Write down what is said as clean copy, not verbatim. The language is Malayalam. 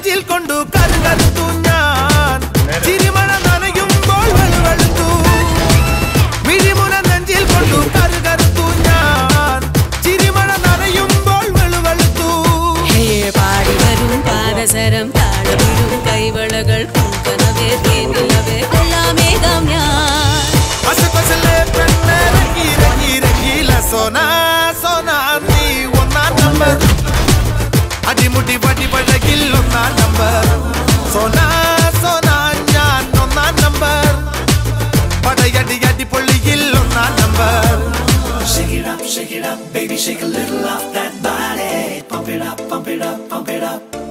നെഞ്ചിൽ കൊണ്ടു കരുകരുത്തു ഞാൻ ചിരിമഴ നനയുമ്പോൾ വെളുവെളുത്തു മിഴിമുന നെഞ്ചിൽ കൊണ്ടു കരുകരുത്തു ഞാൻ ചിരിമഴ നനയുമ്പോൾ വെളുവെളുത്തു പാടി വരും പാദസരം താഴവിടും കൈവളകൾ പൂക്കനവേ തേനിലവേ കൊള്ളാമേകാം ഞാൻ അസകൊസലെ പെണ്ണിറങ്ങി ഇറങ്ങി ഇറങ്ങിയില്ല സോനാ സോനാ നീ ഒന്നാം നമ്പർ അടിമുടി വടി പഴകിൽ ഒന്നാം നമ്പർ സോനാ സോനാ ഞാൻ ഒന്നാം നമ്പർ പടയടി അടി പൊള്ളിയിൽ ഒന്നാം number shake it up baby shake a little off that body pump it up pump it up pump it up